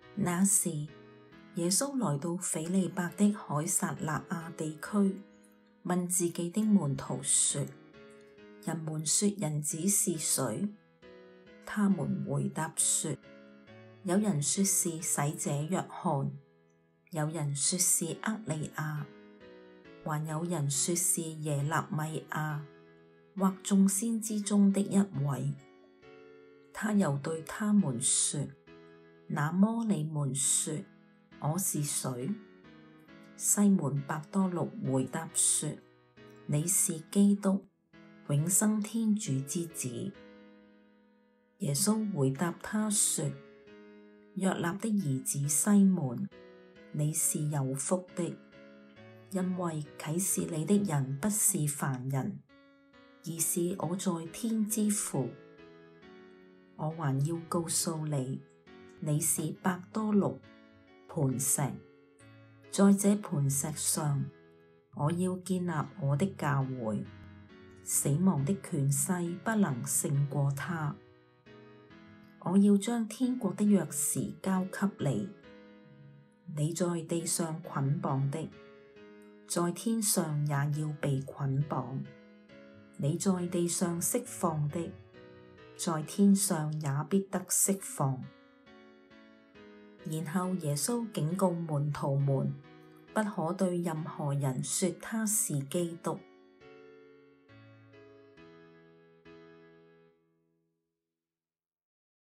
那時，耶穌來到斐理伯的凱撒勒雅地區，問自己的門徒說：人們說人子是誰？他們回答說：有人說是洗者若翰，有人說是厄里亞，還有人說是耶肋米亞，或眾先知中的一位。他又對他們說：那麼你們說我是誰？西門伯多祿回答說：你是基督，永生天主之子。耶穌回答他說：約納的兒子西門，你是有福的，因為啟示你的人不是凡人，而是我在天之父。我還要告訴你，你是伯多祿，磐石，在這磐石上，我要建立我的教會，死亡的權勢不能勝過它。我要將天國的鑰匙交給你，你在地上捆綁的，在天上也要被捆綁；你在地上釋放的，在天上也必得釋放。然後耶穌警告門徒們，不可對任何人說他是基督。